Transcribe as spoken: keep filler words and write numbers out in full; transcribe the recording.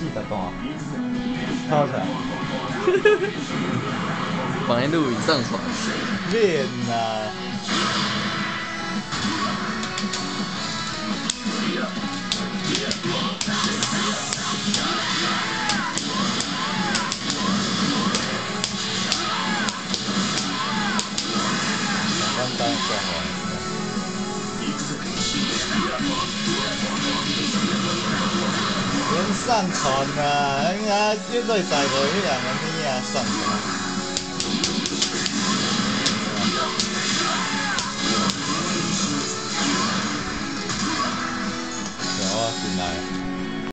四十段，超强。 妨碍录影上传。 练啊！刚刚讲完。连上传啊！哎呀，绝对在乎迄两个物啊，上传。有啊，进来。